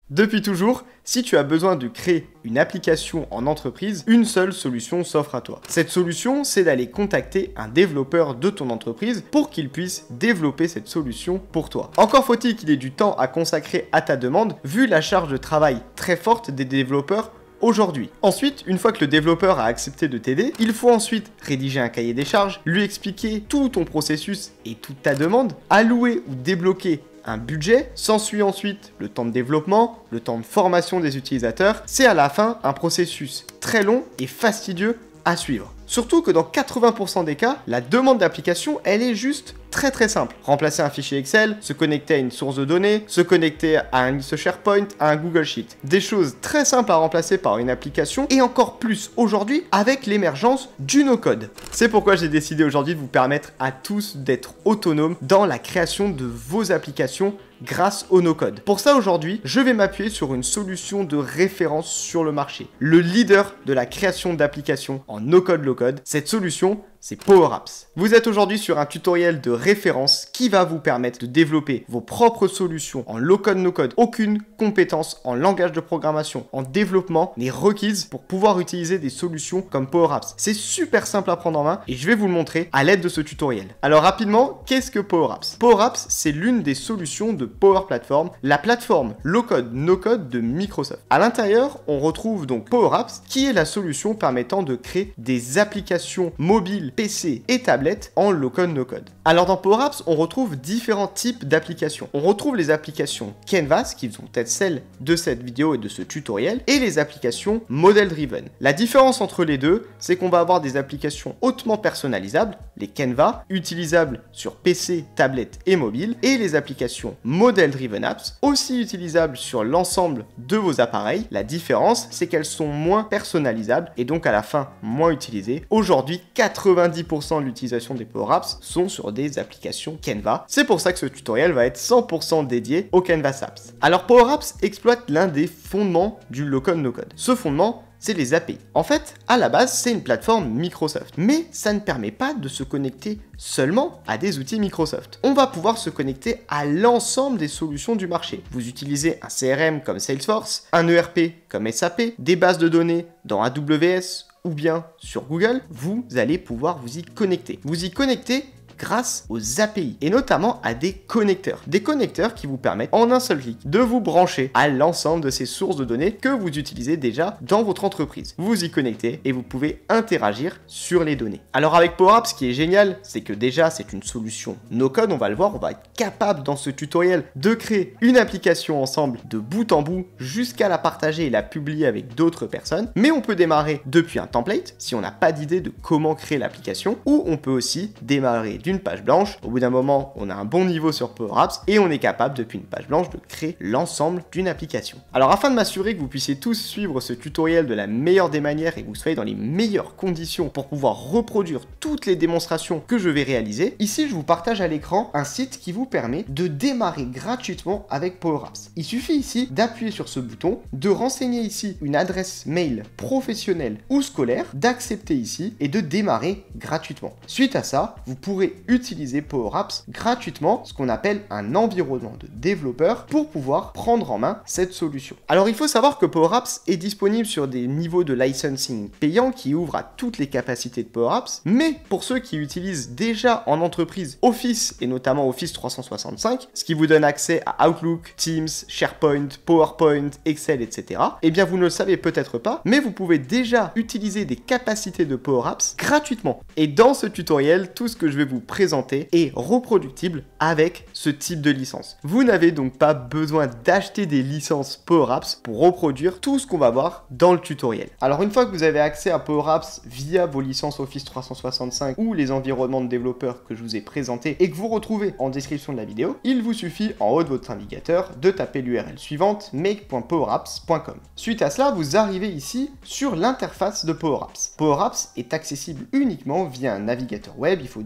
Depuis toujours, si tu as besoin de créer une application en entreprise, une seule solution s'offre à toi. Cette solution, c'est d'aller contacter un développeur de ton entreprise pour qu'il puisse développer cette solution pour toi. Encore faut-il qu'il ait du temps à consacrer à ta demande, vu la charge de travail très forte des développeurs aujourd'hui. Ensuite, une fois que le développeur a accepté de t'aider, il faut ensuite rédiger un cahier des charges, lui expliquer tout ton processus et toute ta demande, allouer ou débloquer un budget, s'ensuit ensuite le temps de développement, le temps de formation des utilisateurs. C'est à la fin un processus très long et fastidieux à suivre. Surtout que dans 80% des cas, la demande d'application, elle est juste très simple. Remplacer un fichier Excel, se connecter à une source de données, se connecter à un liste SharePoint, à un Google Sheet. Des choses très simples à remplacer par une application et encore plus aujourd'hui avec l'émergence du no-code. C'est pourquoi j'ai décidé aujourd'hui de vous permettre à tous d'être autonomes dans la création de vos applications grâce au no-code. Pour ça aujourd'hui, je vais m'appuyer sur une solution de référence sur le marché. Le leader de la création d'applications en no-code, low-code. Cette solution, c'est Power Apps. Vous êtes aujourd'hui sur un tutoriel de référence qui va vous permettre de développer vos propres solutions en low-code, no-code. Aucune compétence en langage de programmation, en développement n'est requise pour pouvoir utiliser des solutions comme Power Apps. C'est super simple à prendre en main et je vais vous le montrer à l'aide de ce tutoriel. Alors rapidement, qu'est-ce que Power Apps? Power Apps, c'est l'une des solutions de Power Platform, la plateforme low-code, no-code de Microsoft. À l'intérieur, on retrouve donc Power Apps qui est la solution permettant de créer des applications mobiles, PC et tablettes en low-code, no-code. Alors dans Power Apps, on retrouve différents types d'applications. On retrouve les applications Canvas, qui sont peut-être celles de cette vidéo et de ce tutoriel, et les applications Model Driven. La différence entre les deux, c'est qu'on va avoir des applications hautement personnalisables, les Canvas, utilisables sur PC, tablette et mobile, et les applications Model Driven Apps, aussi utilisables sur l'ensemble de vos appareils. La différence, c'est qu'elles sont moins personnalisables et donc à la fin moins utilisées. Aujourd'hui, 90% de l'utilisation des Power Apps sont sur des applications Canva. C'est pour ça que ce tutoriel va être 100% dédié aux Canvas Apps. Alors Power Apps exploite l'un des fondements du low-code, no-code. Ce fondement, c'est les API. En fait, à la base, c'est une plateforme Microsoft, mais ça ne permet pas de se connecter seulement à des outils Microsoft. On va pouvoir se connecter à l'ensemble des solutions du marché. Vous utilisez un CRM comme Salesforce, un ERP comme SAP, des bases de données dans AWS ou bien sur Google, vous allez pouvoir vous y connecter. Vous y connectez grâce aux API et notamment à des connecteurs. Des connecteurs qui vous permettent en un seul clic de vous brancher à l'ensemble de ces sources de données que vous utilisez déjà dans votre entreprise. Vous y connectez et vous pouvez interagir sur les données. Alors avec Power Apps, ce qui est génial, c'est que déjà c'est une solution no-code, on va le voir, on va être capable dans ce tutoriel de créer une application ensemble de bout en bout jusqu'à la partager et la publier avec d'autres personnes. Mais on peut démarrer depuis un template si on n'a pas d'idée de comment créer l'application, ou on peut aussi démarrer d'une page blanche. Au bout d'un moment, on a un bon niveau sur Power Apps et on est capable depuis une page blanche de créer l'ensemble d'une application. Alors afin de m'assurer que vous puissiez tous suivre ce tutoriel de la meilleure des manières et que vous soyez dans les meilleures conditions pour pouvoir reproduire toutes les démonstrations que je vais réaliser, ici je vous partage à l'écran un site qui vous permet de démarrer gratuitement avec Power Apps. Il suffit ici d'appuyer sur ce bouton, de renseigner ici une adresse mail professionnelle ou scolaire, d'accepter ici et de démarrer gratuitement. Suite à ça, vous pourrez utiliser Power Apps gratuitement, ce qu'on appelle un environnement de développeur, pour pouvoir prendre en main cette solution. Alors il faut savoir que Power Apps est disponible sur des niveaux de licensing payants qui ouvrent à toutes les capacités de Power Apps, mais pour ceux qui utilisent déjà en entreprise Office et notamment Office 365, ce qui vous donne accès à Outlook, Teams, SharePoint, PowerPoint, Excel, etc. Eh bien vous ne le savez peut-être pas, mais vous pouvez déjà utiliser des capacités de Power Apps gratuitement. Et dans ce tutoriel, tout ce que je vais vous présenter est reproductible avec ce type de licence. Vous n'avez donc pas besoin d'acheter des licences Power Apps pour reproduire tout ce qu'on va voir dans le tutoriel. Alors une fois que vous avez accès à Power Apps via vos licences Office 365 ou les environnements de développeurs que je vous ai présentés et que vous retrouvez en description de la vidéo, il vous suffit en haut de votre navigateur de taper l'URL suivante make.powerapps.com. Suite à cela, vous arrivez ici sur l'interface de Power Apps. Power Apps est accessible uniquement via un navigateur web, il faut donc une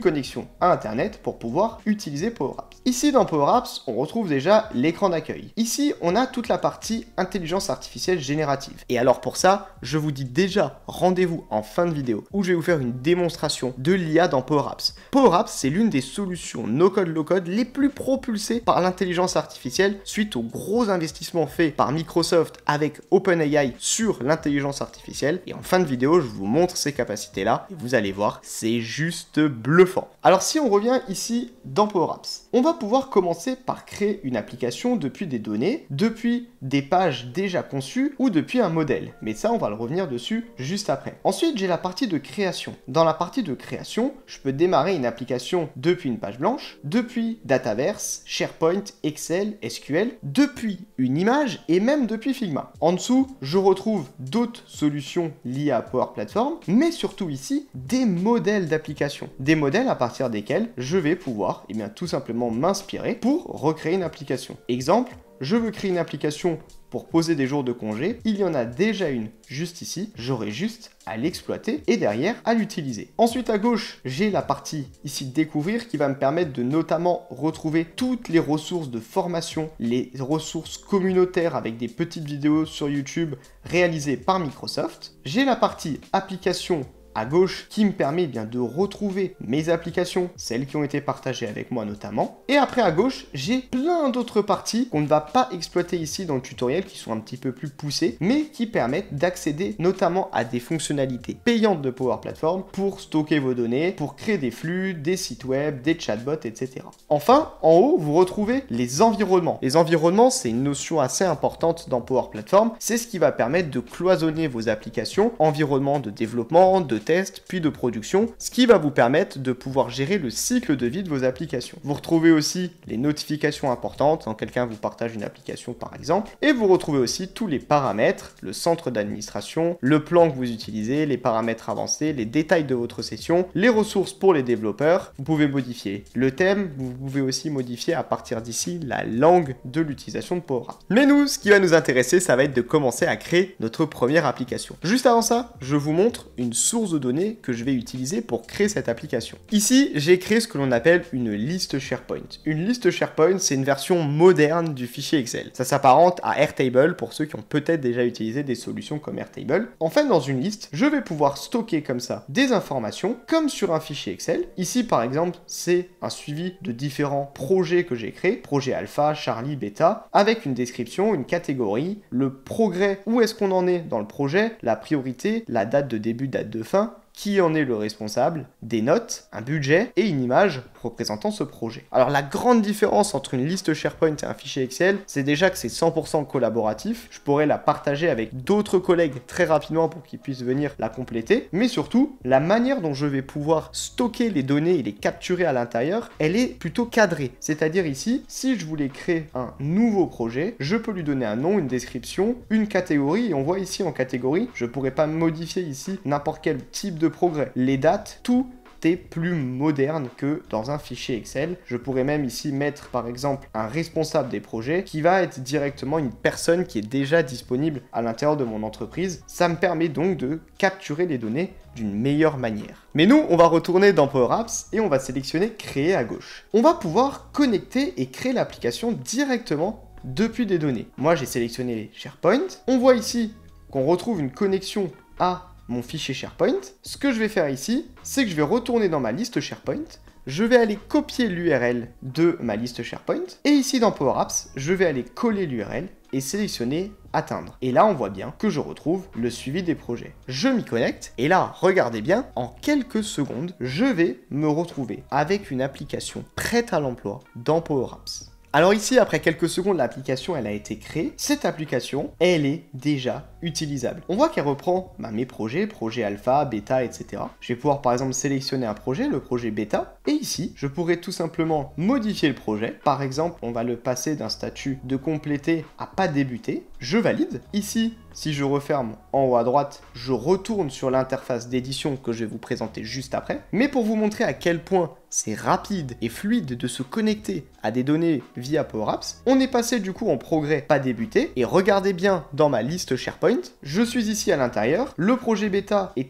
connexion à internet pour pouvoir utiliser Power Apps. Ici dans Power Apps, on retrouve déjà l'écran d'accueil. Ici, on a toute la partie intelligence artificielle générative. Et alors pour ça, je vous dis déjà, rendez-vous en fin de vidéo où je vais vous faire une démonstration de l'IA dans Power Apps. Power Apps, c'est l'une des solutions no-code, low-code les plus propulsées par l'intelligence artificielle suite aux gros investissements faits par Microsoft avec OpenAI sur l'intelligence artificielle. Et en fin de vidéo, je vous montre ces capacités-là et vous allez voir, c'est juste bluffant. Alors si on revient ici dans Power Apps, on va pouvoir commencer par créer une application depuis des données, depuis des pages déjà conçues ou depuis un modèle. Mais ça, on va le revenir dessus juste après. Ensuite, j'ai la partie de création. Dans la partie de création, je peux démarrer une application depuis une page blanche, depuis Dataverse, SharePoint, Excel, SQL, depuis une image et même depuis Figma. En dessous, je retrouve d'autres solutions liées à Power Platform, mais surtout ici, des modèles d'applications. Des modèles à partir desquels je vais pouvoir, tout simplement m'inspirer pour recréer une application. Exemple, je veux créer une application pour poser des jours de congé, il y en a déjà une juste ici, j'aurai juste à l'exploiter et derrière à l'utiliser. Ensuite à gauche, j'ai la partie ici découvrir qui va me permettre de notamment retrouver toutes les ressources de formation, les ressources communautaires avec des petites vidéos sur YouTube réalisées par Microsoft. J'ai la partie application à gauche qui me permet de retrouver mes applications, celles qui ont été partagées avec moi notamment. Et après à gauche, j'ai plein d'autres parties qu'on ne va pas exploiter ici dans le tutoriel, qui sont un petit peu plus poussées, mais qui permettent d'accéder notamment à des fonctionnalités payantes de Power Platform pour stocker vos données, pour créer des flux, des sites web, des chatbots, etc. Enfin, en haut, vous retrouvez les environnements. Les environnements, c'est une notion assez importante dans Power Platform. C'est ce qui va permettre de cloisonner vos applications, environnement de développement, de test, puis de production, ce qui va vous permettre de pouvoir gérer le cycle de vie de vos applications. Vous retrouvez aussi les notifications importantes quand quelqu'un vous partage une application par exemple, et vous retrouvez aussi tous les paramètres, le centre d'administration, le plan que vous utilisez, les paramètres avancés, les détails de votre session, les ressources pour les développeurs. Vous pouvez modifier le thème, vous pouvez aussi modifier à partir d'ici la langue de l'utilisation de Power Apps. Mais nous, ce qui va nous intéresser, ça va être de commencer à créer notre première application. Juste avant ça, je vous montre une source de données que je vais utiliser pour créer cette application. Ici, j'ai créé ce que l'on appelle une liste SharePoint. Une liste SharePoint, c'est une version moderne du fichier Excel. Ça s'apparente à Airtable pour ceux qui ont peut-être déjà utilisé des solutions comme Airtable. En fait, dans une liste, je vais pouvoir stocker comme ça des informations comme sur un fichier Excel. Ici, par exemple, c'est un suivi de différents projets que j'ai créés, projet alpha, Charlie, bêta, avec une description, une catégorie, le progrès, où est-ce qu'on en est dans le projet, la priorité, la date de début, date de fin, qui en est le responsable, des notes, un budget et une image représentant ce projet. Alors la grande différence entre une liste SharePoint et un fichier Excel, c'est déjà que c'est 100% collaboratif. Je pourrais la partager avec d'autres collègues très rapidement pour qu'ils puissent venir la compléter, mais surtout, la manière dont je vais pouvoir stocker les données et les capturer à l'intérieur, elle est plutôt cadrée. C'est-à-dire ici, si je voulais créer un nouveau projet, je peux lui donner un nom, une description, une catégorie, et on voit ici en catégorie, je pourrais pas modifier ici n'importe quel type de progrès. Les dates, tout est plus moderne que dans un fichier Excel. Je pourrais même ici mettre par exemple un responsable des projets qui va être directement une personne qui est déjà disponible à l'intérieur de mon entreprise. Ça me permet donc de capturer les données d'une meilleure manière. Mais nous, on va retourner dans Power Apps et on va sélectionner créer à gauche. On va pouvoir connecter et créer l'application directement depuis des données. Moi, j'ai sélectionné SharePoint. On voit ici qu'on retrouve une connexion à mon fichier SharePoint. Ce que je vais faire ici, c'est que je vais retourner dans ma liste SharePoint, je vais aller copier l'URL de ma liste SharePoint, et ici dans Power Apps, je vais aller coller l'URL et sélectionner atteindre. Et là, on voit bien que je retrouve le suivi des projets. Je m'y connecte, et là, regardez bien, en quelques secondes, je vais me retrouver avec une application prête à l'emploi dans Power Apps. Alors ici, après quelques secondes, l'application, elle a été créée. Cette application, elle est déjà utilisable. On voit qu'elle reprend mes projets, projet alpha, bêta, etc. Je vais pouvoir par exemple sélectionner un projet, le projet bêta. Et ici, je pourrais tout simplement modifier le projet. Par exemple, on va le passer d'un statut de complété à pas débuté. Je valide. Ici, si je referme en haut à droite, je retourne sur l'interface d'édition que je vais vous présenter juste après. Mais pour vous montrer à quel point c'est rapide et fluide de se connecter à des données via Power Apps, on est passé du coup en progrès pas débuté. Et regardez bien dans ma liste SharePoint, je suis ici à l'intérieur, le projet bêta étant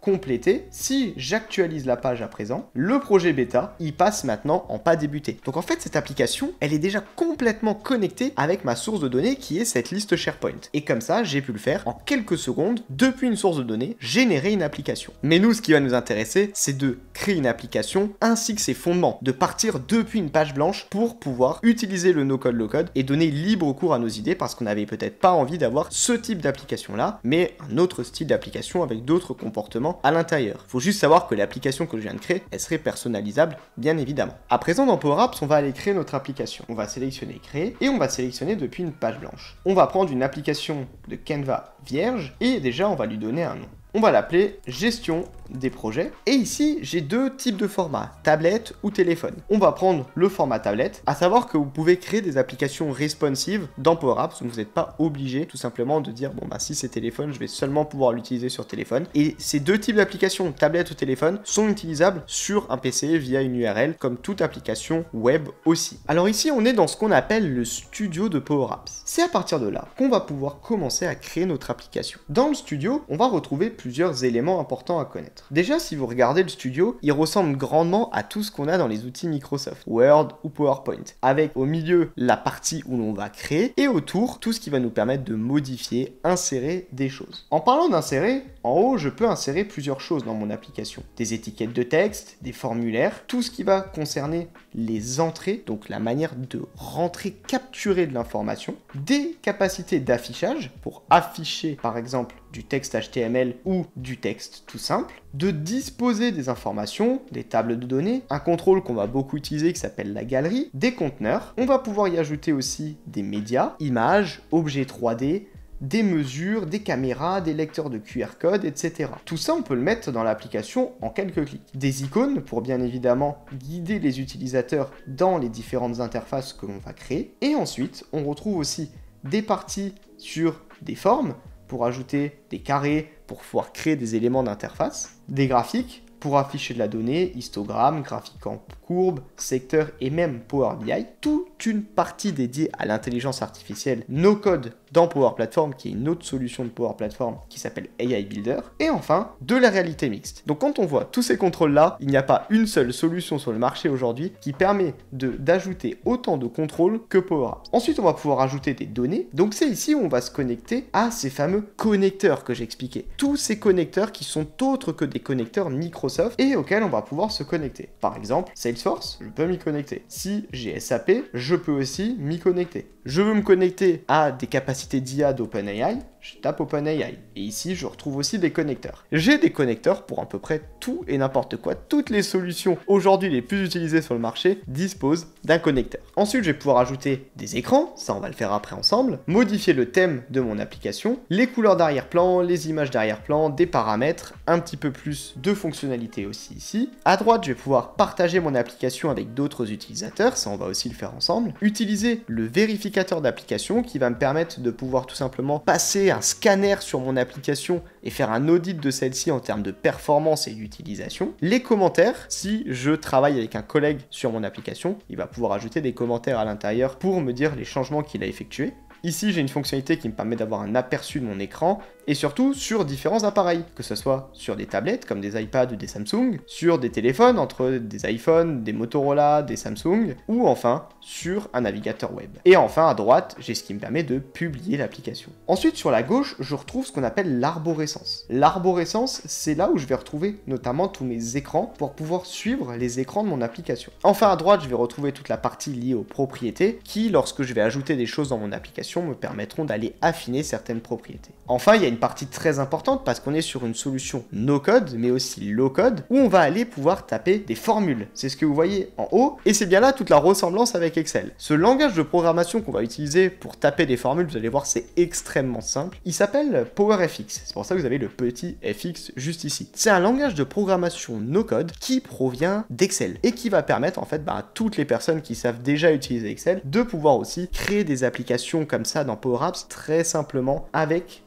complété, si j'actualise la page à présent, le projet bêta, il passe maintenant en pas débuté. Donc en fait, cette application, elle est déjà complètement connectée avec ma source de données qui est cette liste SharePoint. Et comme ça, j'ai pu le faire en quelques secondes, depuis une source de données, générer une application. Mais nous, ce qui va nous intéresser, c'est de créer une application ainsi que ses fondements, de partir depuis une page blanche pour pouvoir utiliser le no-code, low-code et donner libre cours à nos idées parce qu'on n'avait peut-être pas envie d'avoir ce type d'application-là, mais un autre style d'application avec d'autres comportements à l'intérieur. Faut juste savoir que l'application que je viens de créer, elle serait personnalisable, bien évidemment. À présent, dans Power Apps, on va aller créer notre application. On va sélectionner créer et on va sélectionner depuis une page blanche. On va prendre une application de Canva vierge et déjà on va lui donner un nom. On va l'appeler gestion des projets. Et ici, j'ai deux types de formats, tablette ou téléphone. On va prendre le format tablette, à savoir que vous pouvez créer des applications responsives dans Power Apps, donc vous n'êtes pas obligé tout simplement de dire, bon bah si c'est téléphone, je vais seulement pouvoir l'utiliser sur téléphone. Et ces deux types d'applications, tablette ou téléphone, sont utilisables sur un PC via une URL, comme toute application web aussi. Alors ici, on est dans ce qu'on appelle le studio de Power Apps. C'est à partir de là qu'on va pouvoir commencer à créer notre application. Dans le studio, on va retrouver plusieurs éléments importants à connaître. Déjà, si vous regardez le studio, il ressemble grandement à tout ce qu'on a dans les outils Microsoft, Word ou PowerPoint, avec au milieu la partie où l'on va créer et autour tout ce qui va nous permettre de modifier, insérer des choses. En parlant d'insérer, en haut, je peux insérer plusieurs choses dans mon application. Des étiquettes de texte, des formulaires, tout ce qui va concerner les entrées, donc la manière de rentrer, capturer de l'information, des capacités d'affichage pour afficher par exemple du texte HTML ou du texte tout simple, de disposer des informations, des tables de données, un contrôle qu'on va beaucoup utiliser qui s'appelle la galerie, des conteneurs. On va pouvoir y ajouter aussi des médias, images, objets 3D, des mesures, des caméras, des lecteurs de QR code, etc. Tout ça, on peut le mettre dans l'application en quelques clics. Des icônes pour bien évidemment guider les utilisateurs dans les différentes interfaces que l'on va créer. Et ensuite, on retrouve aussi des parties sur des formes pour ajouter des carrés, pour pouvoir créer des éléments d'interface, des graphiques pour afficher de la donnée, histogramme, graphique en courbe, secteur et même Power BI, toute une partie dédiée à l'intelligence artificielle no code dans Power Platform, qui est une autre solution de Power Platform qui s'appelle AI Builder, et enfin de la réalité mixte. Donc quand on voit tous ces contrôles-là, il n'y a pas une seule solution sur le marché aujourd'hui qui permet d'ajouter autant de contrôles que Power Apps. Ensuite, on va pouvoir ajouter des données, donc c'est ici où on va se connecter à ces fameux connecteurs que j'expliquais. Tous ces connecteurs qui sont autres que des connecteurs Microsoft et auxquels on va pouvoir se connecter. Par exemple, Salesforce, je peux m'y connecter. Si j'ai SAP, je peux aussi m'y connecter. Je veux me connecter à des capacités d'IA d'OpenAI, je tape OpenAI. Et ici, je retrouve aussi des connecteurs. J'ai des connecteurs pour à peu près tout et n'importe quoi. Toutes les solutions aujourd'hui les plus utilisées sur le marché disposent d'un connecteur. Ensuite, je vais pouvoir ajouter des écrans, ça on va le faire après ensemble, modifier le thème de mon application, les couleurs d'arrière-plan, les images d'arrière-plan, des paramètres, un petit peu plus de fonctionnalités aussi ici. À droite, je vais pouvoir partager mon application avec d'autres utilisateurs, ça on va aussi le faire ensemble. Utiliser le vérificateur d'application qui va me permettre de pouvoir tout simplement passer un scanner sur mon application et faire un audit de celle-ci en termes de performance et d'utilisation. Les commentaires, si je travaille avec un collègue sur mon application, il va pouvoir ajouter des commentaires à l'intérieur pour me dire les changements qu'il a effectués. Ici, j'ai une fonctionnalité qui me permet d'avoir un aperçu de mon écran et surtout sur différents appareils, que ce soit sur des tablettes comme des iPads ou des Samsung, sur des téléphones entre des iPhones, des Motorola, des Samsung, ou enfin sur un navigateur web. Et enfin à droite, j'ai ce qui me permet de publier l'application. Ensuite sur la gauche, je retrouve ce qu'on appelle l'arborescence. L'arborescence, c'est là où je vais retrouver notamment tous mes écrans pour pouvoir suivre les écrans de mon application. Enfin à droite, je vais retrouver toute la partie liée aux propriétés qui, lorsque je vais ajouter des choses dans mon application, me permettront d'aller affiner certaines propriétés. Enfin, il y a une partie très importante parce qu'on est sur une solution no-code, mais aussi low-code, où on va aller pouvoir taper des formules. C'est ce que vous voyez en haut, et c'est bien là toute la ressemblance avec Excel. Ce langage de programmation qu'on va utiliser pour taper des formules, vous allez voir, c'est extrêmement simple. Il s'appelle PowerFX. C'est pour ça que vous avez le petit FX juste ici. C'est un langage de programmation no-code qui provient d'Excel et qui va permettre en fait à toutes les personnes qui savent déjà utiliser Excel de pouvoir aussi créer des applications comme ça dans Power Apps très simplement avec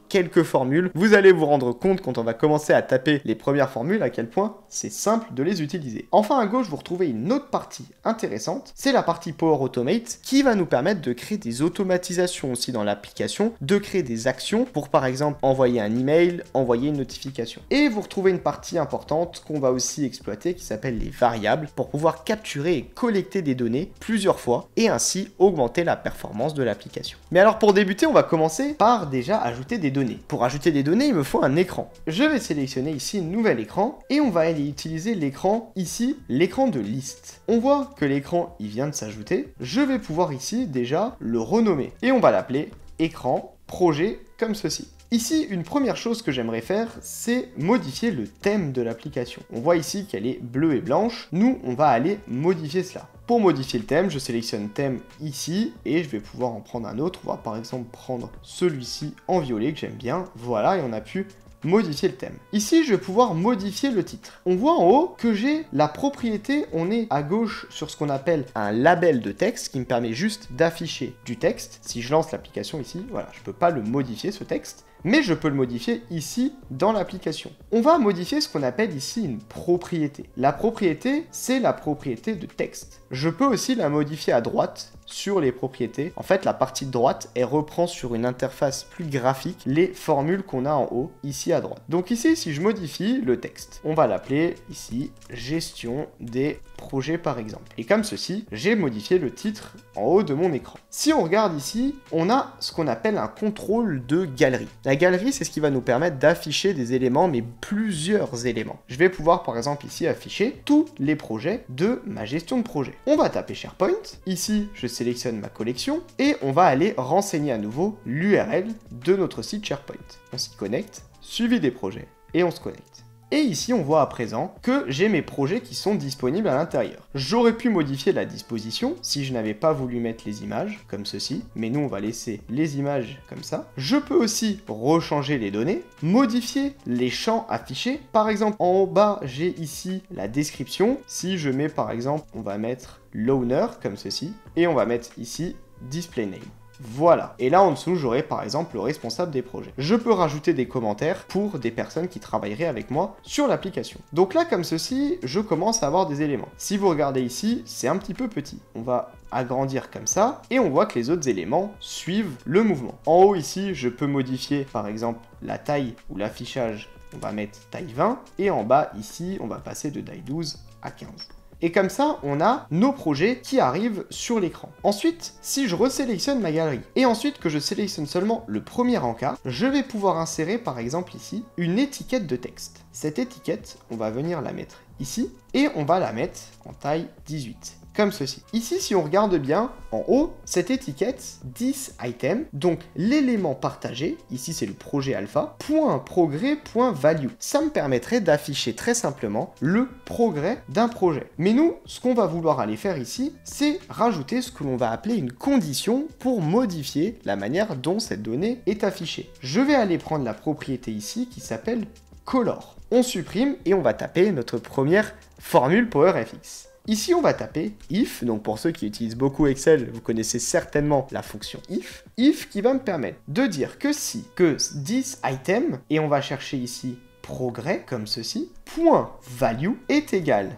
quelques formules. Vous allez vous rendre compte quand on va commencer à taper les premières formules à quel point c'est simple de les utiliser. Enfin à gauche, vous retrouvez une autre partie intéressante, c'est la partie Power Automate qui va nous permettre de créer des automatisations aussi dans l'application, de créer des actions pour par exemple envoyer un email, envoyer une notification. Et vous retrouvez une partie importante qu'on va aussi exploiter qui s'appelle les variables pour pouvoir capturer et collecter des données plusieurs fois et ainsi augmenter la performance de l'application. Mais alors pour débuter, on va commencer par déjà ajouter des données. Pour ajouter des données, il me faut un écran. Je vais sélectionner ici un nouvel écran et on va aller utiliser l'écran ici, l'écran de liste. On voit que l'écran il vient de s'ajouter. Je vais pouvoir ici déjà le renommer et on va l'appeler écran projet comme ceci. Ici, une première chose que j'aimerais faire, c'est modifier le thème de l'application. On voit ici qu'elle est bleue et blanche. Nous, on va aller modifier cela. Pour modifier le thème, je sélectionne thème ici et je vais pouvoir en prendre un autre. On va par exemple prendre celui-ci en violet que j'aime bien. Voilà, et on a pu modifier le thème. Ici, je vais pouvoir modifier le titre. On voit en haut que j'ai la propriété, on est à gauche sur ce qu'on appelle un label de texte qui me permet juste d'afficher du texte. Si je lance l'application ici, voilà, je ne peux pas le modifier ce texte, mais je peux le modifier ici dans l'application. On va modifier ce qu'on appelle ici une propriété. La propriété, c'est la propriété de texte. Je peux aussi la modifier à droite sur les propriétés. En fait, la partie de droite, elle reprend sur une interface plus graphique les formules qu'on a en haut, ici à droite. Donc ici, si je modifie le texte, on va l'appeler ici gestion des projets par exemple. Et comme ceci, j'ai modifié le titre en haut de mon écran. Si on regarde ici, on a ce qu'on appelle un contrôle de galerie. La galerie, c'est ce qui va nous permettre d'afficher des éléments, mais plusieurs éléments. Je vais pouvoir par exemple ici afficher tous les projets de ma gestion de projet. On va taper SharePoint. Ici, je sélectionne ma collection et on va aller renseigner à nouveau l'URL de notre site SharePoint. On s'y connecte, suivi des projets et on se connecte. Et ici, on voit à présent que j'ai mes projets qui sont disponibles à l'intérieur. J'aurais pu modifier la disposition si je n'avais pas voulu mettre les images, comme ceci. Mais nous, on va laisser les images comme ça. Je peux aussi rechanger les données, modifier les champs affichés. Par exemple, en bas, j'ai ici la description. Si je mets, par exemple, on va mettre l'owner, comme ceci. Et on va mettre ici display name. Voilà. Et là, en dessous, j'aurai par exemple le responsable des projets. Je peux rajouter des commentaires pour des personnes qui travailleraient avec moi sur l'application. Donc là, comme ceci, je commence à avoir des éléments. Si vous regardez ici, c'est un petit peu petit. On va agrandir comme ça et on voit que les autres éléments suivent le mouvement. En haut ici, je peux modifier par exemple la taille ou l'affichage. On va mettre taille 20 et en bas ici, on va passer de taille 12 à 15. Et comme ça, on a nos projets qui arrivent sur l'écran. Ensuite, si je resélectionne ma galerie, et ensuite que je sélectionne seulement le premier encart, je vais pouvoir insérer par exemple ici, une étiquette de texte. Cette étiquette, on va venir la mettre ici, et on va la mettre en taille 18. Comme ceci. Ici, si on regarde bien, en haut, cette étiquette, 10 items, donc l'élément partagé, ici c'est le projet alpha, point progrès, point value. Ça me permettrait d'afficher très simplement le progrès d'un projet. Mais nous, ce qu'on va vouloir aller faire ici, c'est rajouter ce que l'on va appeler une condition pour modifier la manière dont cette donnée est affichée. Je vais aller prendre la propriété ici qui s'appelle color. On supprime et on va taper notre première formule PowerFX. Ici, on va taper if, donc pour ceux qui utilisent beaucoup Excel, vous connaissez certainement la fonction if qui va me permettre de dire que si, que 10 items, et on va chercher ici progrès, comme ceci, point value est égal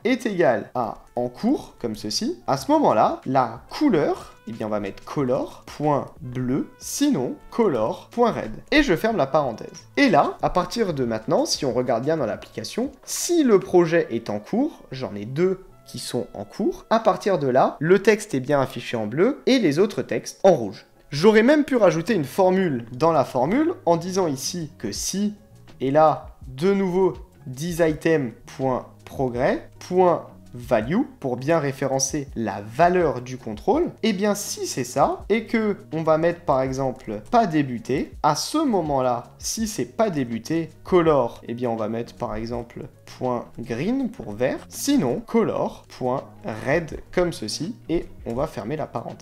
à en cours, comme ceci. À ce moment-là, la couleur, eh bien on va mettre color.bleu, sinon color.red. Et je ferme la parenthèse. Et là, à partir de maintenant, si on regarde bien dans l'application, si le projet est en cours, j'en ai deux qui sont en cours, à partir de là, le texte est bien affiché en bleu et les autres textes en rouge. J'aurais même pu rajouter une formule dans la formule en disant ici que si, et là, de nouveau, 10 items.progrès.value pour bien référencer la valeur du contrôle, et bien si c'est ça, et que on va mettre par exemple pas débuté, à ce moment-là, si c'est pas débuté, color, et bien on va mettre par exemple .green pour vert, sinon color.red comme ceci, et on va fermer la parenthèse.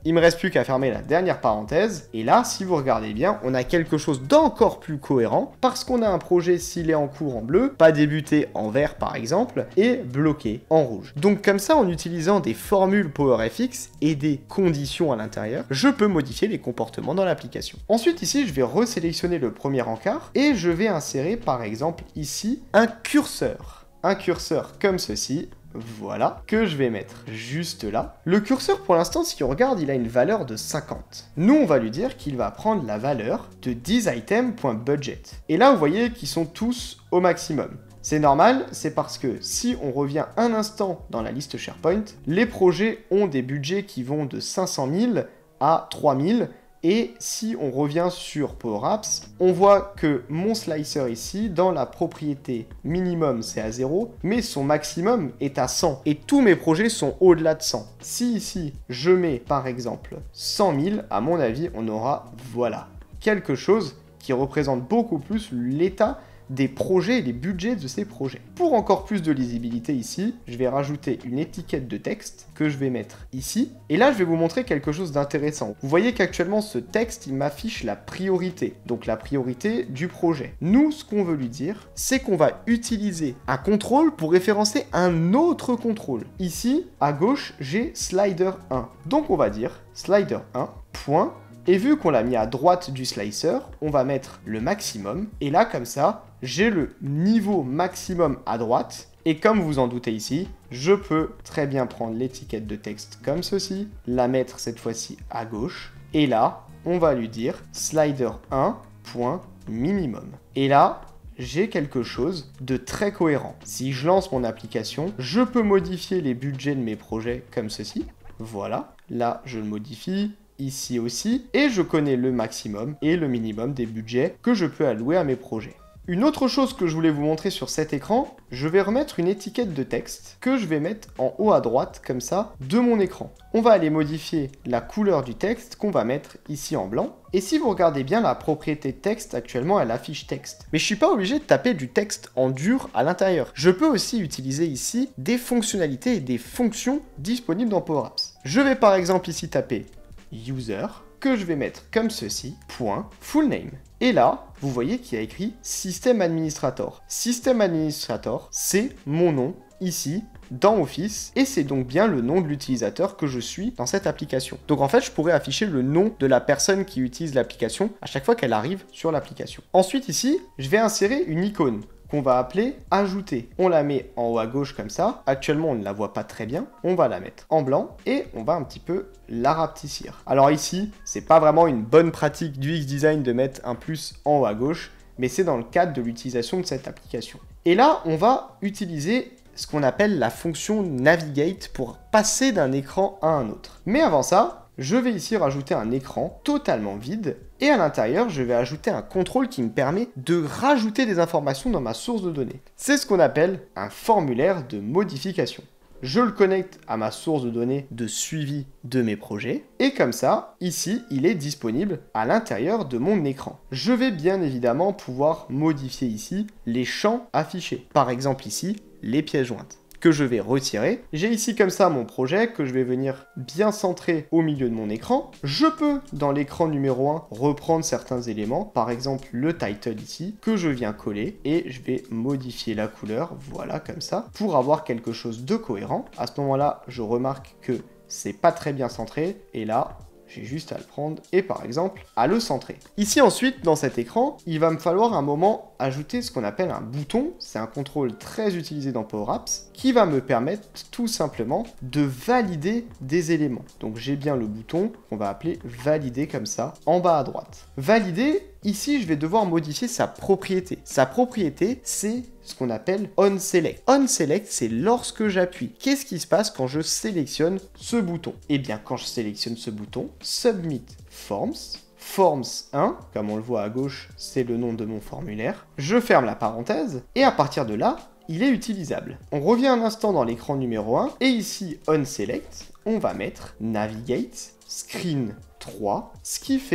Il me reste plus qu'à fermer la dernière parenthèse. Et là, si vous regardez bien, on a quelque chose d'encore plus cohérent parce qu'on a un projet s'il est en cours en bleu, pas débuté en vert par exemple, et bloqué en rouge. Donc comme ça, en utilisant des formules PowerFX et des conditions à l'intérieur, je peux modifier les comportements dans l'application. Ensuite ici, je vais resélectionner le premier encart et je vais insérer par exemple ici un curseur. Un curseur comme ceci. Voilà, que je vais mettre juste là. Le curseur, pour l'instant, si on regarde, il a une valeur de 50. Nous, on va lui dire qu'il va prendre la valeur de thisItem.budget. Et là, vous voyez qu'ils sont tous au maximum. C'est normal, c'est parce que si on revient un instant dans la liste SharePoint, les projets ont des budgets qui vont de 500 000 à 3000. Et si on revient sur Power Apps, on voit que mon slicer ici, dans la propriété minimum, c'est à 0, mais son maximum est à 100. Et tous mes projets sont au-delà de 100. Si ici, je mets par exemple 100 000, à mon avis, on aura, voilà, quelque chose qui représente beaucoup plus l'état des projets et les budgets de ces projets. Pour encore plus de lisibilité ici, je vais rajouter une étiquette de texte que je vais mettre ici. Et là, je vais vous montrer quelque chose d'intéressant. Vous voyez qu'actuellement, ce texte, il m'affiche la priorité. Donc la priorité du projet. Nous, ce qu'on veut lui dire, c'est qu'on va utiliser un contrôle pour référencer un autre contrôle. Ici, à gauche, j'ai slider 1. Donc on va dire slider 1, point. Et vu qu'on l'a mis à droite du slicer, on va mettre le maximum. Et là, comme ça, j'ai le niveau maximum à droite. Et comme vous en doutez ici, je peux très bien prendre l'étiquette de texte comme ceci, la mettre cette fois-ci à gauche. Et là, on va lui dire slider 1, point minimum. Et là, j'ai quelque chose de très cohérent. Si je lance mon application, je peux modifier les budgets de mes projets comme ceci. Voilà, là, je le modifie. Ici aussi, et je connais le maximum et le minimum des budgets que je peux allouer à mes projets. Une autre chose que je voulais vous montrer sur cet écran, je vais remettre une étiquette de texte que je vais mettre en haut à droite, comme ça, de mon écran. On va aller modifier la couleur du texte qu'on va mettre ici en blanc. Et si vous regardez bien la propriété texte, actuellement elle affiche texte. Mais je suis pas obligé de taper du texte en dur à l'intérieur. Je peux aussi utiliser ici des fonctionnalités et des fonctions disponibles dans Power Apps. Je vais par exemple ici taper user, que je vais mettre comme ceci, point, full name. Et là, vous voyez qu'il y a écrit System Administrator. System Administrator, c'est mon nom ici, dans Office, et c'est donc bien le nom de l'utilisateur que je suis dans cette application. Donc en fait, je pourrais afficher le nom de la personne qui utilise l'application à chaque fois qu'elle arrive sur l'application. Ensuite ici, je vais insérer une icône qu'on va appeler ajouter. On la met en haut à gauche comme ça. Actuellement, on ne la voit pas très bien. On va la mettre en blanc et on va un petit peu la rapetissir. Alors ici, c'est pas vraiment une bonne pratique du X-Design de mettre un plus en haut à gauche, mais c'est dans le cadre de l'utilisation de cette application. Et là, on va utiliser ce qu'on appelle la fonction navigate pour passer d'un écran à un autre. Mais avant ça, je vais ici rajouter un écran totalement vide et à l'intérieur, je vais ajouter un contrôle qui me permet de rajouter des informations dans ma source de données. C'est ce qu'on appelle un formulaire de modification. Je le connecte à ma source de données de suivi de mes projets et comme ça, ici, il est disponible à l'intérieur de mon écran. Je vais bien évidemment pouvoir modifier ici les champs affichés. Par exemple ici, les pièces jointes que je vais retirer. J'ai ici comme ça mon projet que je vais venir bien centrer au milieu de mon écran. Je peux, dans l'écran numéro 1, reprendre certains éléments, par exemple le title ici, que je viens coller et je vais modifier la couleur, voilà comme ça, pour avoir quelque chose de cohérent. À ce moment-là, je remarque que c'est pas très bien centré et là, j'ai juste à le prendre et par exemple à le centrer. Ici ensuite dans cet écran, il va me falloir un moment ajouter ce qu'on appelle un bouton. C'est un contrôle très utilisé dans Power Apps qui va me permettre tout simplement de valider des éléments. Donc j'ai bien le bouton qu'on va appeler valider comme ça en bas à droite. Valider, ici je vais devoir modifier sa propriété. Sa propriété c'est ce qu'on appelle onSelect. OnSelect, c'est lorsque j'appuie. Qu'est-ce qui se passe quand je sélectionne ce bouton? Eh bien, quand je sélectionne ce bouton, Submit Forms, Forms 1, comme on le voit à gauche, c'est le nom de mon formulaire. Je ferme la parenthèse, et à partir de là, il est utilisable. On revient un instant dans l'écran numéro 1, et ici, onSelect, on va mettre Navigate, Screen 3, ce qui fait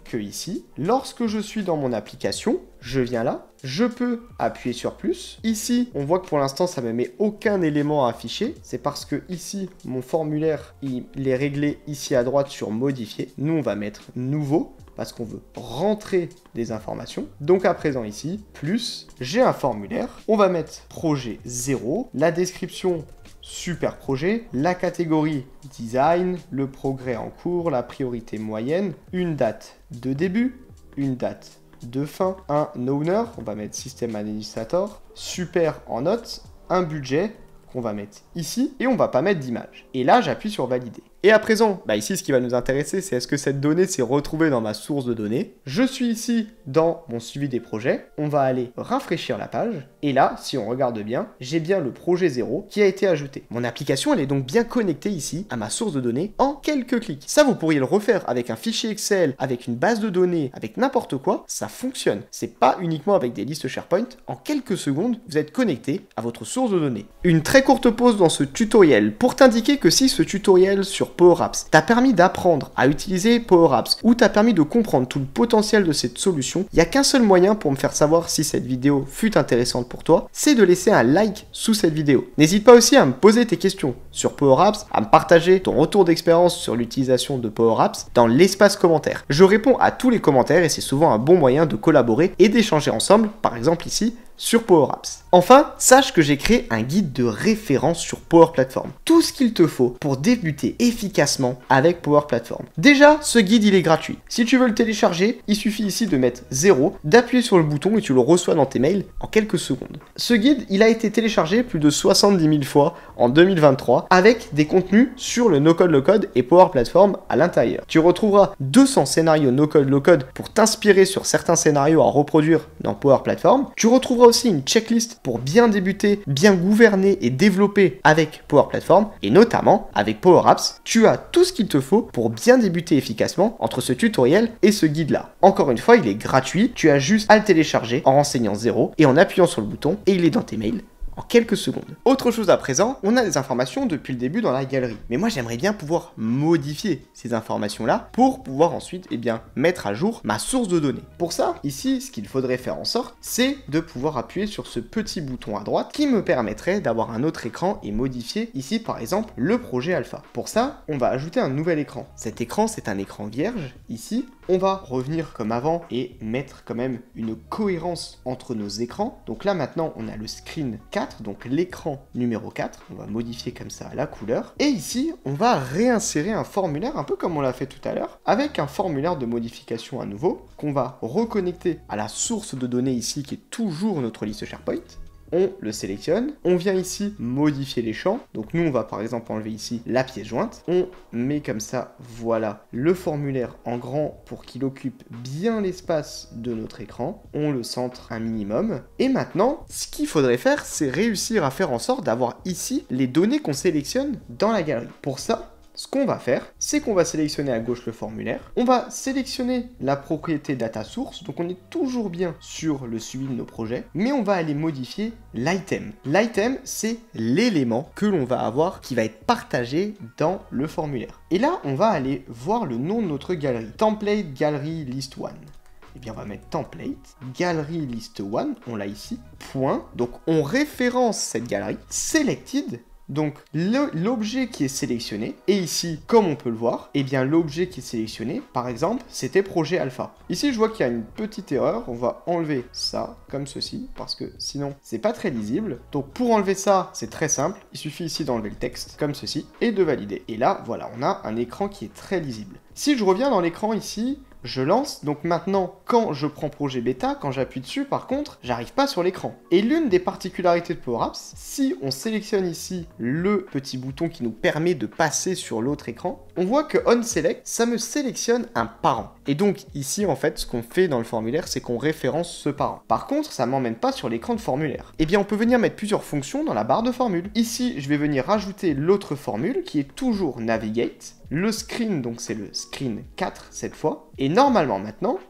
que ici, lorsque je suis dans mon application, je viens là, je peux appuyer sur plus. Ici, on voit que pour l'instant, ça ne me met aucun élément à afficher. C'est parce que ici, mon formulaire, il est réglé ici à droite sur modifier. Nous, on va mettre nouveau parce qu'on veut rentrer des informations. Donc à présent ici, plus, j'ai un formulaire. On va mettre projet 0, la description super projet, la catégorie design, le progrès en cours, la priorité moyenne, une date de début, une date de fin, un owner, on va mettre système administrator, super en notes, un budget qu'on va mettre ici et on va pas mettre d'image. Et là, j'appuie sur valider. Et à présent, ici, ce qui va nous intéresser, c'est est-ce que cette donnée s'est retrouvée dans ma source de données. Je suis ici dans mon suivi des projets. On va aller rafraîchir la page. Et là, si on regarde bien, j'ai bien le projet 0 qui a été ajouté. Mon application, elle est donc bien connectée ici à ma source de données en quelques clics. Ça, vous pourriez le refaire avec un fichier Excel, avec une base de données, avec n'importe quoi. Ça fonctionne. C'est pas uniquement avec des listes SharePoint. En quelques secondes, vous êtes connecté à votre source de données. Une très courte pause dans ce tutoriel pour t'indiquer que si ce tutoriel sur Power Apps t'a permis d'apprendre à utiliser Power Apps ou t'a permis de comprendre tout le potentiel de cette solution, il n'y a qu'un seul moyen pour me faire savoir si cette vidéo fut intéressante pour toi, c'est de laisser un like sous cette vidéo. N'hésite pas aussi à me poser tes questions sur Power Apps, à me partager ton retour d'expérience sur l'utilisation de Power Apps dans l'espace commentaire. Je réponds à tous les commentaires et c'est souvent un bon moyen de collaborer et d'échanger ensemble, par exemple ici, sur Power Apps. Enfin, sache que j'ai créé un guide de référence sur Power Platform. Tout ce qu'il te faut pour débuter efficacement avec Power Platform. Déjà, ce guide, il est gratuit. Si tu veux le télécharger, il suffit ici de mettre 0, d'appuyer sur le bouton et tu le reçois dans tes mails en quelques secondes. Ce guide, il a été téléchargé plus de 70 000 fois en 2023 avec des contenus sur le no-code, low-code et Power Platform à l'intérieur. Tu retrouveras 200 scénarios no-code, low-code pour t'inspirer sur certains scénarios à reproduire dans Power Platform. Tu retrouveras aussi une checklist pour bien débuter, bien gouverner et développer avec Power Platform et notamment avec Power Apps. Tu as tout ce qu'il te faut pour bien débuter efficacement entre ce tutoriel et ce guide là. Encore une fois, il est gratuit, tu as juste à le télécharger en renseignant 0 et en appuyant sur le bouton et il est dans tes mails en quelques secondes. Autre chose à présent, on a des informations depuis le début dans la galerie. Mais moi, j'aimerais bien pouvoir modifier ces informations-là pour pouvoir ensuite, mettre à jour ma source de données. Pour ça, ici, ce qu'il faudrait faire en sorte, c'est de pouvoir appuyer sur ce petit bouton à droite qui me permettrait d'avoir un autre écran et modifier ici, par exemple, le projet alpha. Pour ça, on va ajouter un nouvel écran. Cet écran, c'est un écran vierge. Ici, on va revenir comme avant et mettre quand même une cohérence entre nos écrans. Donc là, maintenant, on a le screen 4, donc l'écran numéro 4. On va modifier comme ça la couleur. Et ici, on va réinsérer un formulaire, un peu comme on l'a fait tout à l'heure, avec un formulaire de modification à nouveau, qu'on va reconnecter à la source de données ici, qui est toujours notre liste SharePoint. On le sélectionne, on vient ici modifier les champs, donc nous on va par exemple enlever ici la pièce jointe, on met comme ça, voilà, le formulaire en grand pour qu'il occupe bien l'espace de notre écran, on le centre un minimum, et maintenant, ce qu'il faudrait faire, c'est réussir à faire en sorte d'avoir ici les données qu'on sélectionne dans la galerie. Pour ça, ce qu'on va faire, c'est qu'on va sélectionner à gauche le formulaire, on va sélectionner la propriété data source, donc on est toujours bien sur le suivi de nos projets, mais on va aller modifier l'item. L'item, c'est l'élément que l'on va avoir qui va être partagé dans le formulaire. Et là, on va aller voir le nom de notre galerie. Template Gallery List 1. Eh bien, on va mettre template, galerie list 1, on l'a ici, point. Donc, on référence cette galerie, selected. Donc l'objet qui est sélectionné, et ici, comme on peut le voir, eh bien l'objet qui est sélectionné, par exemple, c'était projet alpha. Ici, je vois qu'il y a une petite erreur, on va enlever ça, comme ceci, parce que sinon, c'est pas très lisible. Donc pour enlever ça, c'est très simple, il suffit ici d'enlever le texte, comme ceci, et de valider. Et là, voilà, on a un écran qui est très lisible. Si je reviens dans l'écran ici, je lance, donc maintenant, quand je prends projet bêta, quand j'appuie dessus, par contre, j'arrive pas sur l'écran. Et l'une des particularités de Power Apps, si on sélectionne ici le petit bouton qui nous permet de passer sur l'autre écran, on voit que On Select, ça me sélectionne un parent. Et donc ici, en fait, ce qu'on fait dans le formulaire, c'est qu'on référence ce parent. Par contre, ça m'emmène pas sur l'écran de formulaire. Eh bien, on peut venir mettre plusieurs fonctions dans la barre de formule. Ici, je vais venir rajouter l'autre formule qui est toujours Navigate. Le screen, donc c'est le screen 4 cette fois. Et normalement maintenant,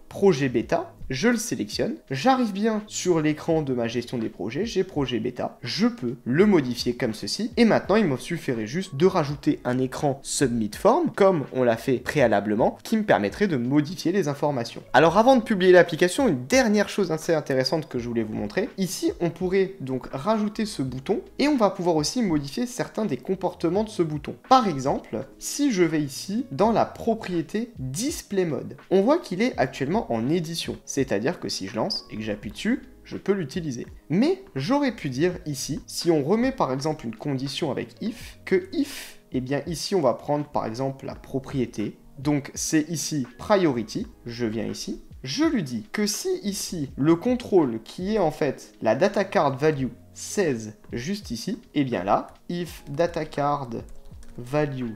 projet bêta, je le sélectionne, j'arrive bien sur l'écran de ma gestion des projets, j'ai projet bêta, je peux le modifier comme ceci, et maintenant il me suffirait juste de rajouter un écran submit form, comme on l'a fait préalablement, qui me permettrait de modifier les informations. Alors avant de publier l'application, une dernière chose assez intéressante que je voulais vous montrer, ici on pourrait donc rajouter ce bouton, et on va pouvoir aussi modifier certains des comportements de ce bouton. Par exemple, si je vais ici dans la propriété display mode, on voit qu'il est actuellement en édition. C'est-à-dire que si je lance et que j'appuie dessus, je peux l'utiliser. Mais j'aurais pu dire ici, si on remet par exemple une condition avec if, que if, eh bien ici on va prendre par exemple la propriété, donc c'est ici priority, je viens ici, je lui dis que si ici le contrôle qui est en fait la data card value 16 juste ici, eh bien là, if data card value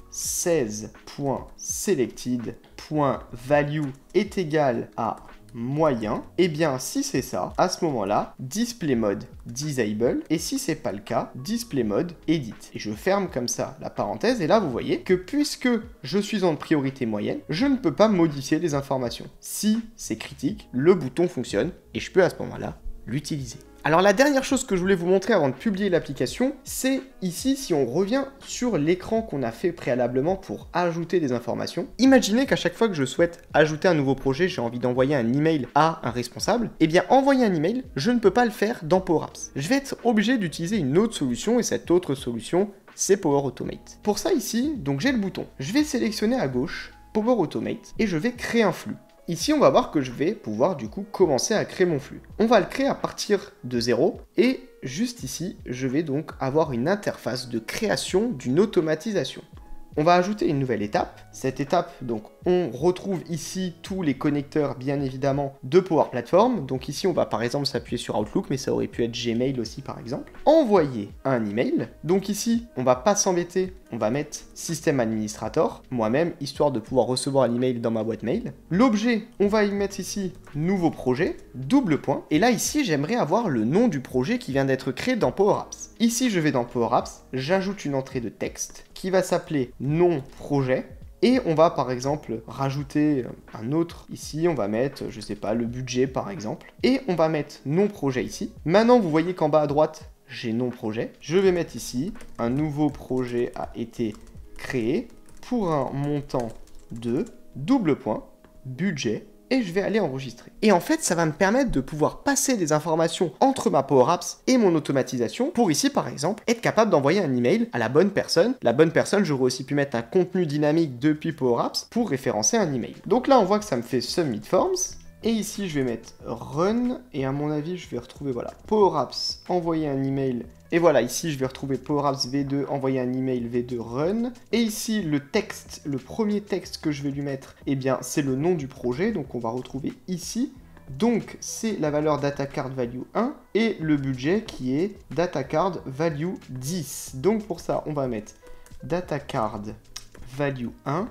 16.selected.value est égal à moyen, et bien si c'est ça, à ce moment-là, display mode disable, et si c'est pas le cas, display mode edit. Et je ferme comme ça la parenthèse, et là vous voyez que puisque je suis en priorité moyenne, je ne peux pas modifier les informations. Si c'est critique, le bouton fonctionne, et je peux à ce moment-là l'utiliser. Alors la dernière chose que je voulais vous montrer avant de publier l'application, c'est ici si on revient sur l'écran qu'on a fait préalablement pour ajouter des informations. Imaginez qu'à chaque fois que je souhaite ajouter un nouveau projet, j'ai envie d'envoyer un email à un responsable, et bien envoyer un email, je ne peux pas le faire dans Power Apps. Je vais être obligé d'utiliser une autre solution, et cette autre solution, c'est Power Automate. Pour ça ici, donc j'ai le bouton. Je vais sélectionner à gauche Power Automate, et je vais créer un flux. Ici, on va voir que je vais pouvoir du coup commencer à créer mon flux. On va le créer à partir de 0 et juste ici, je vais donc avoir une interface de création d'une automatisation. On va ajouter une nouvelle étape. Cette étape, donc, on retrouve ici tous les connecteurs, bien évidemment, de Power Platform. Donc ici, on va par exemple s'appuyer sur Outlook, mais ça aurait pu être Gmail aussi, par exemple. Envoyer un email. Donc ici, on va pas s'embêter. On va mettre système administrator, moi-même, histoire de pouvoir recevoir un email dans ma boîte mail. L'objet, on va y mettre ici nouveau projet, double point. Et là, ici, j'aimerais avoir le nom du projet qui vient d'être créé dans Power Apps. Ici, je vais dans Power Apps, j'ajoute une entrée de texte qui va s'appeler nom projet. Et on va par exemple rajouter un autre ici, on va mettre, je sais pas, le budget par exemple. Et on va mettre nom projet ici. Maintenant, vous voyez qu'en bas à droite, j'ai nom projet. Je vais mettre ici, un nouveau projet a été créé pour un montant de double point, budget. Et je vais aller enregistrer. Et en fait, ça va me permettre de pouvoir passer des informations entre ma Power Apps et mon automatisation pour ici, par exemple, être capable d'envoyer un email à la bonne personne. La bonne personne, j'aurais aussi pu mettre un contenu dynamique depuis Power Apps pour référencer un email. Donc là, on voit que ça me fait Submit Forms. Et ici, je vais mettre Run. Et à mon avis, je vais retrouver, voilà, Power Apps, envoyer un email. Et voilà, ici, je vais retrouver Power Apps V2, envoyer un email V2 Run. Et ici, le texte, le premier texte que je vais lui mettre, eh bien, c'est le nom du projet. Donc, on va retrouver ici. Donc, c'est la valeur Data Card Value 1 et le budget qui est Data Card Value 10. Donc, pour ça, on va mettre Data Card Value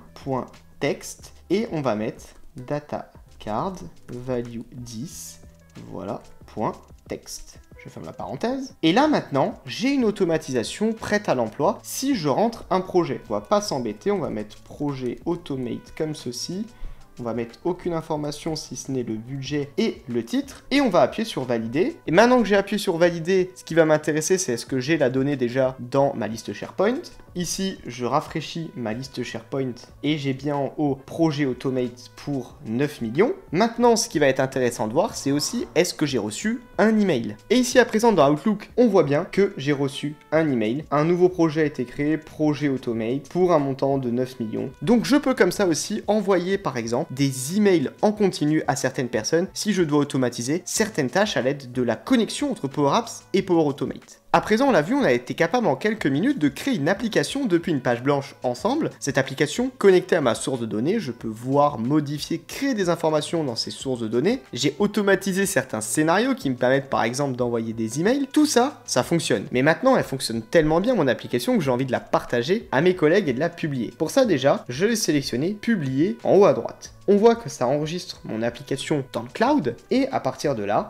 1.text et on va mettre Data Card Value 10, voilà, .text. Je ferme la parenthèse. Et là maintenant, j'ai une automatisation prête à l'emploi si je rentre un projet. On va pas s'embêter, on va mettre projet automate comme ceci. On va mettre aucune information si ce n'est le budget et le titre. Et on va appuyer sur valider. Et maintenant que j'ai appuyé sur valider, ce qui va m'intéresser, c'est est-ce que j'ai la donnée déjà dans ma liste SharePoint. Ici, je rafraîchis ma liste SharePoint et j'ai bien en haut projet automate pour 9 millions. Maintenant, ce qui va être intéressant de voir, c'est aussi est-ce que j'ai reçu un email. Et ici, à présent, dans Outlook, on voit bien que j'ai reçu un email. Un nouveau projet a été créé, projet automate, pour un montant de 9 millions. Donc, je peux comme ça aussi envoyer, par exemple, des emails en continu à certaines personnes si je dois automatiser certaines tâches à l'aide de la connexion entre Power Apps et Power Automate. À présent, on l'a vu, on a été capable en quelques minutes de créer une application depuis une page blanche ensemble. Cette application, connectée à ma source de données, je peux voir, modifier, créer des informations dans ces sources de données. J'ai automatisé certains scénarios qui me permettent par exemple d'envoyer des emails. Tout ça, ça fonctionne. Mais maintenant, elle fonctionne tellement bien mon application que j'ai envie de la partager à mes collègues et de la publier. Pour ça déjà, je vais sélectionner publier en haut à droite. On voit que ça enregistre mon application dans le cloud et à partir de là,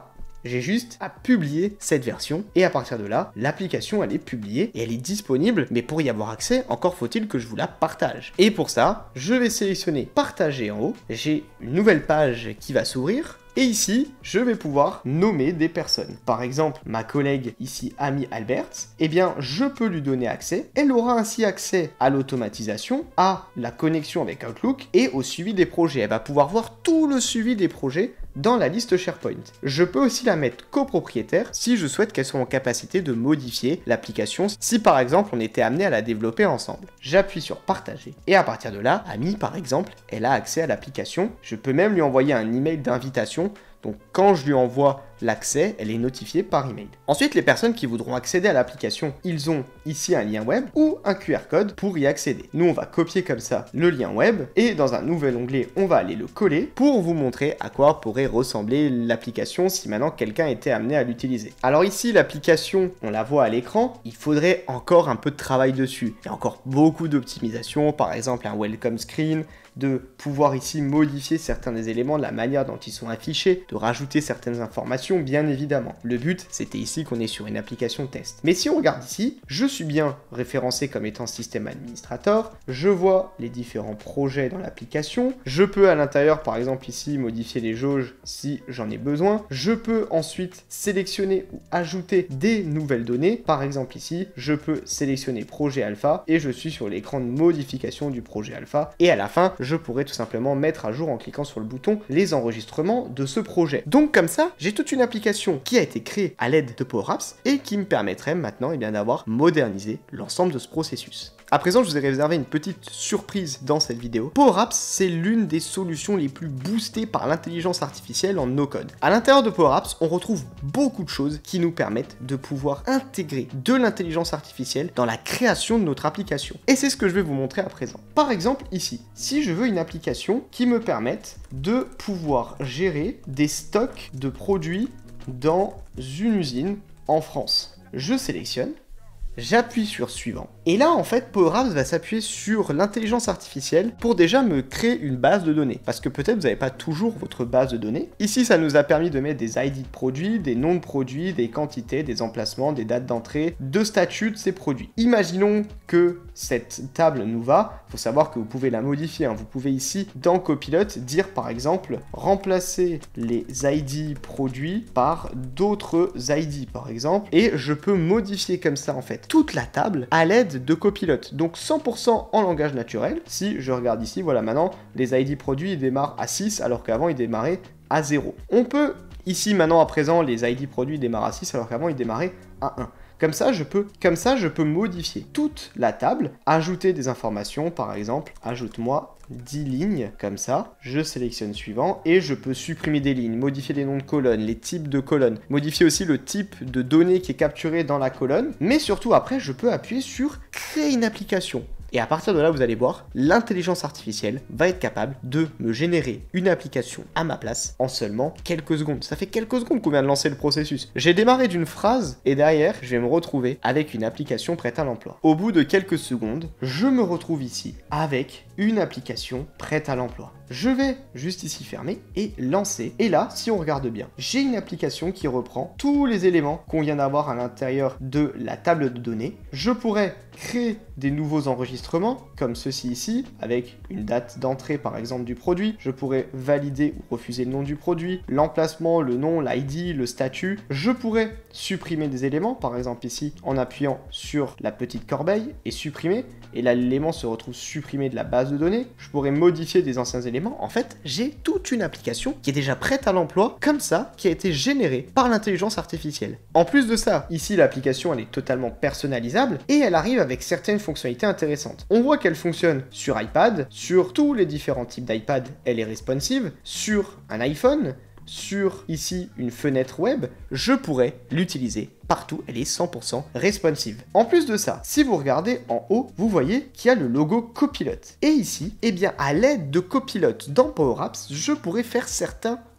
J'ai juste à publier cette version et à partir de là, l'application elle est publiée et elle est disponible, mais pour y avoir accès, encore faut-il que je vous la partage. Et pour ça, je vais sélectionner partager en haut, j'ai une nouvelle page qui va s'ouvrir. Et ici, je vais pouvoir nommer des personnes. Par exemple, ma collègue ici, Amy Alberts, eh bien, je peux lui donner accès. Elle aura ainsi accès à l'automatisation, à la connexion avec Outlook et au suivi des projets. Elle va pouvoir voir tout le suivi des projets dans la liste SharePoint. Je peux aussi la mettre copropriétaire si je souhaite qu'elle soit en capacité de modifier l'application si par exemple on était amené à la développer ensemble. J'appuie sur partager et à partir de là, Amy par exemple, elle a accès à l'application. Je peux même lui envoyer un email d'invitation. Donc quand je lui envoie l'accès, elle est notifiée par email. Ensuite, les personnes qui voudront accéder à l'application, ils ont ici un lien web ou un QR code pour y accéder. Nous, on va copier comme ça le lien web et dans un nouvel onglet, on va aller le coller pour vous montrer à quoi pourrait ressembler l'application si maintenant quelqu'un était amené à l'utiliser. Alors ici, l'application, on la voit à l'écran, il faudrait encore un peu de travail dessus. Il y a encore beaucoup d'optimisation, par exemple un welcome screen, de pouvoir ici modifier certains des éléments de la manière dont ils sont affichés, de rajouter certaines informations, bien évidemment. Le but, c'était ici qu'on est sur une application test. Mais si on regarde ici, je suis bien référencé comme étant système administrateur, je vois les différents projets dans l'application, je peux à l'intérieur, par exemple ici, modifier les jauges si j'en ai besoin, je peux ensuite sélectionner ou ajouter des nouvelles données, par exemple ici, je peux sélectionner projet alpha et je suis sur l'écran de modification du projet alpha et à la fin, je pourrais tout simplement mettre à jour en cliquant sur le bouton les enregistrements de ce projet. Donc comme ça, j'ai toute une application qui a été créée à l'aide de Power Apps et qui me permettrait maintenant d'avoir modernisé l'ensemble de ce processus. À présent, je vous ai réservé une petite surprise dans cette vidéo. Power Apps, c'est l'une des solutions les plus boostées par l'intelligence artificielle en no-code. À l'intérieur de Power Apps, on retrouve beaucoup de choses qui nous permettent de pouvoir intégrer de l'intelligence artificielle dans la création de notre application. Et c'est ce que je vais vous montrer à présent. Par exemple, ici, si je veux une application qui me permette de pouvoir gérer des stocks de produits dans une usine en France, je sélectionne. J'appuie sur suivant. Et là, en fait, Power Apps va s'appuyer sur l'intelligence artificielle pour déjà me créer une base de données. Parce que peut-être vous n'avez pas toujours votre base de données. Ici, ça nous a permis de mettre des ID de produits, des noms de produits, des quantités, des emplacements, des dates d'entrée, de statut de ces produits. Imaginons que cette table nous va. Il faut savoir que vous pouvez la modifier. Vous pouvez ici, dans Copilot, dire par exemple, remplacer les ID produits par d'autres ID, par exemple. Et je peux modifier comme ça, en fait, toute la table à l'aide de Copilot. Donc 100% en langage naturel. Si je regarde ici, voilà, maintenant, les ID produits, ils démarrent à 6 alors qu'avant, ils démarraient à 0. On peut, ici, maintenant, à présent, les ID produits démarrent à 6 alors qu'avant, ils démarraient à 1. Comme ça, je peux modifier toute la table, ajouter des informations, par exemple, ajoute-moi 10 lignes, comme ça, je sélectionne suivant, et je peux supprimer des lignes, modifier les noms de colonnes, les types de colonnes, modifier aussi le type de données qui est capturé dans la colonne, mais surtout après, je peux appuyer sur créer une application. Et à partir de là, vous allez voir, l'intelligence artificielle va être capable de me générer une application à ma place en seulement quelques secondes. Ça fait quelques secondes qu'on vient de lancer le processus. J'ai démarré d'une phrase et derrière, je vais me retrouver avec une application prête à l'emploi. Au bout de quelques secondes, je me retrouve ici avec une application prête à l'emploi. Je vais juste ici fermer et lancer. Et là, si on regarde bien, j'ai une application qui reprend tous les éléments qu'on vient d'avoir à l'intérieur de la table de données. Je pourrais créer des nouveaux enregistrements, comme ceci ici, avec une date d'entrée par exemple du produit. Je pourrais valider ou refuser le nom du produit, l'emplacement, le nom, l'ID, le statut. Je pourrais supprimer des éléments, par exemple ici, en appuyant sur la petite corbeille et supprimer. Et là, l'élément se retrouve supprimé de la base de données. Je pourrais modifier des anciens éléments. En fait, j'ai toute une application qui est déjà prête à l'emploi, comme ça, qui a été générée par l'intelligence artificielle. En plus de ça, ici, l'application, elle est totalement personnalisable et elle arrive avec certaines fonctionnalités intéressantes. On voit qu'elle fonctionne sur iPad, sur tous les différents types d'iPad, elle est responsive, sur un iPhone, sur ici une fenêtre web, je pourrais l'utiliser partout, elle est 100% responsive. En plus de ça, si vous regardez en haut, vous voyez qu'il y a le logo Copilot. Et ici, eh bien, à l'aide de Copilot dans Power Apps, je pourrais faire certains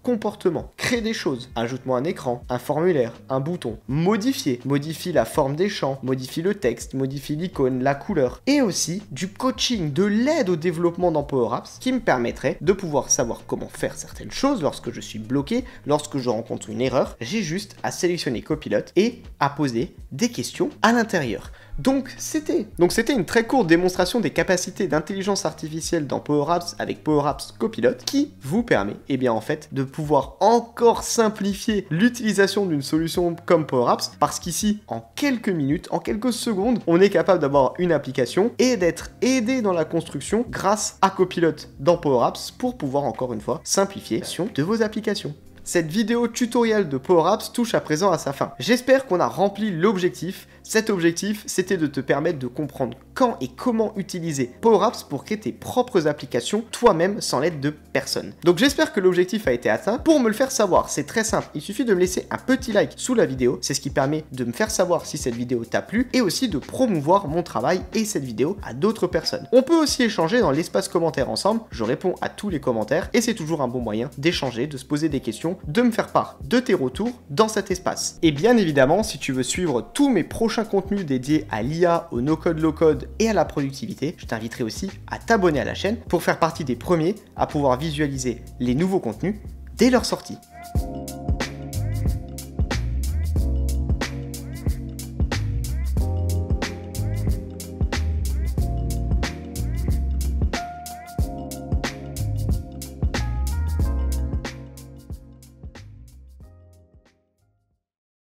comportement, crée des choses, ajoute-moi un écran, un formulaire, un bouton, modifier, modifie la forme des champs, modifie le texte, modifie l'icône, la couleur, et aussi du coaching, de l'aide au développement dans Power Apps qui me permettrait de pouvoir savoir comment faire certaines choses lorsque je suis bloqué, lorsque je rencontre une erreur. J'ai juste à sélectionner Copilot et à poser des questions à l'intérieur. Donc c'était une très courte démonstration des capacités d'intelligence artificielle dans Power Apps avec Power Apps Copilot qui vous permet en fait de pouvoir encore simplifier l'utilisation d'une solution comme Power Apps parce qu'ici en quelques minutes, en quelques secondes, on est capable d'avoir une application et d'être aidé dans la construction grâce à Copilot dans Power Apps pour pouvoir encore une fois simplifier de vos applications. Cette vidéo tutoriel de Power Apps touche à présent à sa fin. J'espère qu'on a rempli l'objectif. Cet objectif, c'était de te permettre de comprendre quand et comment utiliser Power Apps pour créer tes propres applications toi-même sans l'aide de personne. Donc j'espère que l'objectif a été atteint. Pour me le faire savoir, c'est très simple. Il suffit de me laisser un petit like sous la vidéo. C'est ce qui permet de me faire savoir si cette vidéo t'a plu et aussi de promouvoir mon travail et cette vidéo à d'autres personnes. On peut aussi échanger dans l'espace commentaire ensemble. Je réponds à tous les commentaires et c'est toujours un bon moyen d'échanger, de se poser des questions, de me faire part de tes retours dans cet espace. Et bien évidemment, si tu veux suivre tous mes prochains contenus dédiés à l'IA, au no-code, low-code et à la productivité, je t'inviterai aussi à t'abonner à la chaîne pour faire partie des premiers à pouvoir visualiser les nouveaux contenus dès leur sortie.